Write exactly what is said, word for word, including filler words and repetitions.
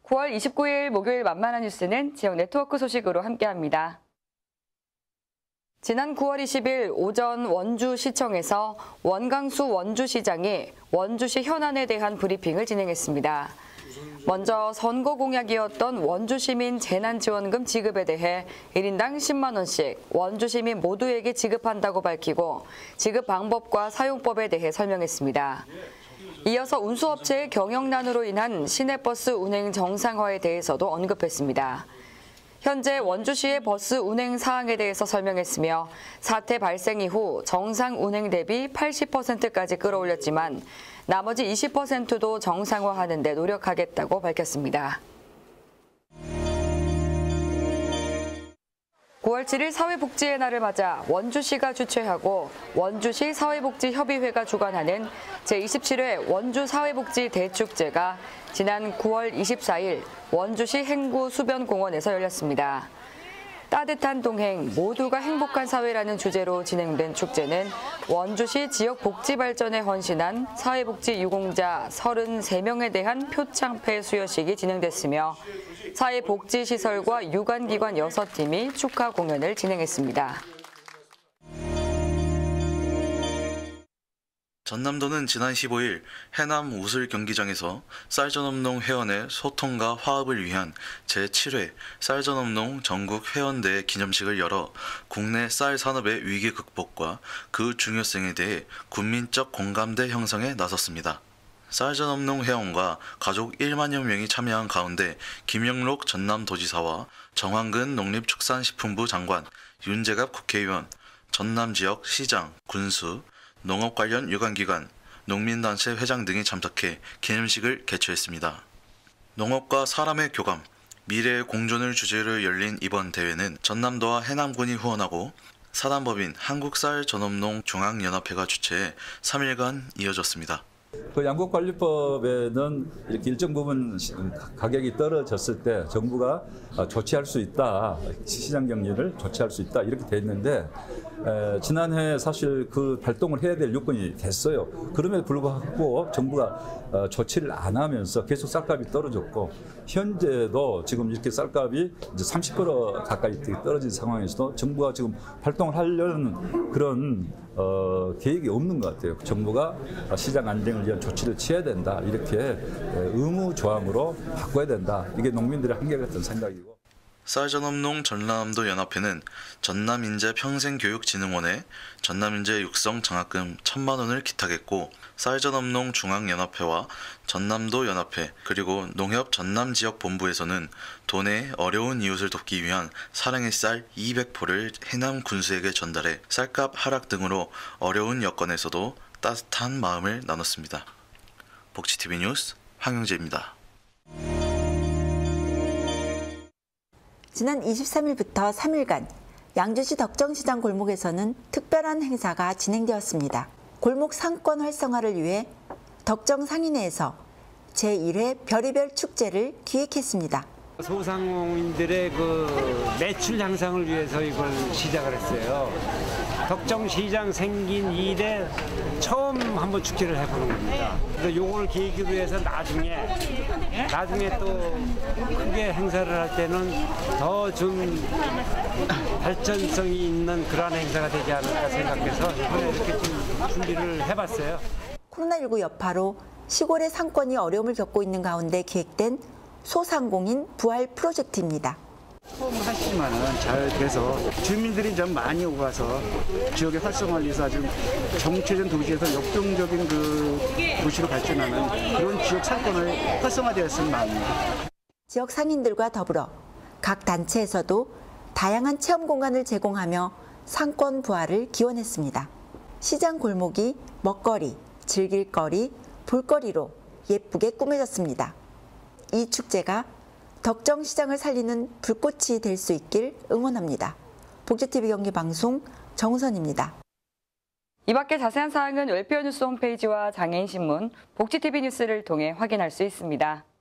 구월 이십구일 목요일 만만한 뉴스는 지역 네트워크 소식으로 함께합니다. 지난 구월 이십일 오전 원주시청에서 원강수 원주시장이 원주시 현안에 대한 브리핑을 진행했습니다. 먼저 선거 공약이었던 원주시민 재난지원금 지급에 대해 일 인당 십만 원씩 원주시민 모두에게 지급한다고 밝히고 지급 방법과 사용법에 대해 설명했습니다. 이어서 운수업체의 경영난으로 인한 시내버스 운행 정상화에 대해서도 언급했습니다. 현재 원주시의 버스 운행 사항에 대해서 설명했으며 사태 발생 이후 정상 운행 대비 팔십 퍼센트까지 끌어올렸지만 나머지 이십 퍼센트도 정상화하는 데 노력하겠다고 밝혔습니다. 구월 칠일 사회복지의 날을 맞아 원주시가 주최하고 원주시 사회복지협의회가 주관하는 제이십칠회 원주사회복지 대축제가 지난 구월 이십사일 원주시 행구 수변공원에서 열렸습니다. 따뜻한 동행, 모두가 행복한 사회라는 주제로 진행된 축제는 원주시 지역 복지 발전에 헌신한 사회복지 유공자 서른세 명에 대한 표창패 수여식이 진행됐으며 사회복지시설과 유관기관 여섯 팀이 축하 공연을 진행했습니다. 전남도는 지난 십오일 해남 우슬 경기장에서 쌀전업농 회원의 소통과 화합을 위한 제칠회 쌀전업농 전국 회원대회 기념식을 열어 국내 쌀 산업의 위기 극복과 그 중요성에 대해 국민적 공감대 형성에 나섰습니다. 쌀전업농 회원과 가족 일만여 명이 참여한 가운데 김영록 전남도지사와 정황근 농림축산식품부 장관, 윤재갑 국회의원, 전남지역 시장, 군수, 농업 관련 유관기관, 농민단체 회장 등이 참석해 기념식을 개최했습니다. 농업과 사람의 교감, 미래의 공존을 주제로 열린 이번 대회는 전남도와 해남군이 후원하고 사단법인 한국쌀전업농 중앙연합회가 주최해 삼일간 이어졌습니다. 그 양국관리법에는 이렇게 일정 부분 가격이 떨어졌을 때 정부가 조치할 수 있다, 시장 경기를 조치할 수 있다 이렇게 돼 있는데 에, 지난해 사실 그 발동을 해야 될 요건이 됐어요. 그럼에도 불구하고 정부가 어, 조치를 안 하면서 계속 쌀값이 떨어졌고 현재도 지금 이렇게 쌀값이 이제 삼십 퍼센트 가까이 떨어진 상황에서도 정부가 지금 발동을 하려는 그런 어, 계획이 없는 것 같아요. 정부가 시장 안정을 위한 조치를 취해야 된다. 이렇게 의무 조항으로 바꿔야 된다. 이게 농민들의 한결같은 생각이고. 쌀전업농 전남도 연합회는 전남인재평생교육진흥원에 전남인재 육성 장학금 천만 원을 기탁했고 쌀전업농 중앙연합회와 전남도 연합회 그리고 농협 전남지역본부에서는 도내의 어려운 이웃을 돕기 위한 사랑의 쌀 이백 포를 해남 군수에게 전달해 쌀값 하락 등으로 어려운 여건에서도 따뜻한 마음을 나눴습니다. 복지티비 뉴스 황영재입니다. 지난 이십삼일부터 삼일간 양주시 덕정시장 골목에서는 특별한 행사가 진행되었습니다. 골목 상권 활성화를 위해 덕정 상인회에서 제일회 별의별 축제를 기획했습니다. 소상공인들의 그 매출 향상을 위해서 이걸 시작을 했어요. 덕정시장 생긴 이래 처음 한번 축제를 해보는 겁니다. 요걸 계기로 해서 나중에 나중에 또 크게 행사를 할 때는 더 좀 발전성이 있는 그런 행사가 되지 않을까 생각해서 이번에 이렇게 좀 준비를 해봤어요. 코로나십구 여파로 시골의 상권이 어려움을 겪고 있는 가운데 기획된 소상공인 부활 프로젝트입니다. 처음 하시지만은 잘 돼서 주민들이 좀 많이 오가서 지역의 활성화를 위해서 아주 정체된 도시에서 역동적인 그 도시로 발전하는 그런 지역 상권을 활성화되었으면 마음입니다. 지역 상인들과 더불어 각 단체에서도 다양한 체험 공간을 제공하며 상권 부활을 기원했습니다. 시장 골목이 먹거리, 즐길거리, 볼거리로 예쁘게 꾸며졌습니다. 이 축제가 덕정시장을 살리는 불꽃이 될 수 있길 응원합니다. 복지티비 경기방송 정우선입니다. 이 밖에 자세한 사항은 웰페어 뉴스 홈페이지와 장애인신문, 복지티비 뉴스를 통해 확인할 수 있습니다.